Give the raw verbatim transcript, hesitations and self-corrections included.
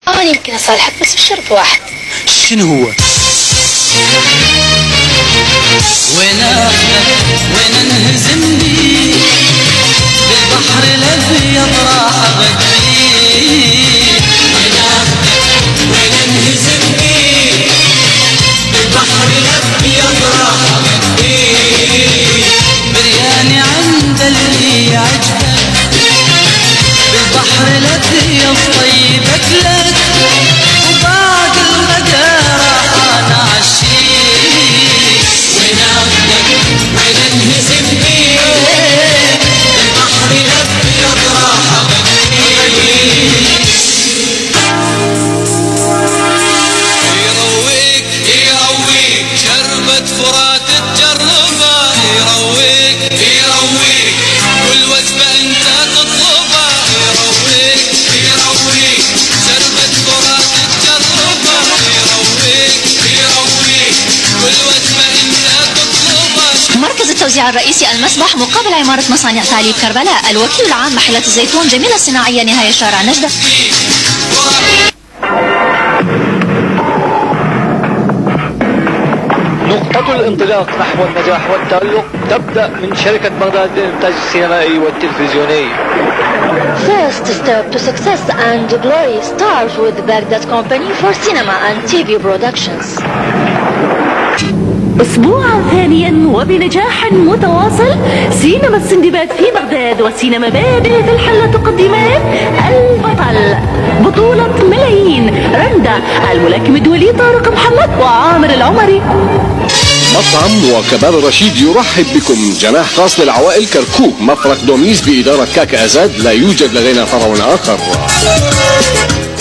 أنا يمكن أصالحك بس بشرط واحد. شنو هو؟ وين أخذك وين انهزمني بالبحر الأبيض راح أبديك. وين أخذك وين انهزمني بالبحر الأبيض راح أبديك. برياني عند اللي يعجبك بالبحر الأبيض طيبك لك وبعد المدى راح أنا عشيك. وين أخذك وين انهزمني بالبحر الأبيض راح أبديك. يرويك يرويك شربة فرات تجربها. يرويك يرويك كل وجبة أنت تطلبها. يرويك يرويك شربة فرات تجربها. يرويك يرويك كل وجبة أنت تطلبها. مركز التوزيع الرئيسي المسبح مقابل عمارة مصانع تعليب كربلاء. الوكيل العام محلات الزيتون جميلة الصناعية نهاية شارع نجدة. نقطة الانطلاق نحو النجاح والتألق تبدأ من شركة بغداد للإنتاج السينمائي والتلفزيوني. First step to success and glory starts with Baghdad Company for cinema and تي في productions. أسبوعا ثانيا وبنجاح متواصل سينما السندباد في بغداد وسينما بابل في الحلة تقدمان البطل بطولة ملايين رندا الملاكم الدولي طارق محمد وعامر العمري. مطعم وكباب الرشيد يرحب بكم. جناح خاص للعوائل كركوك. مفرق دوميز بإدارة كاكا أزاد. لا يوجد لدينا فرع آخر.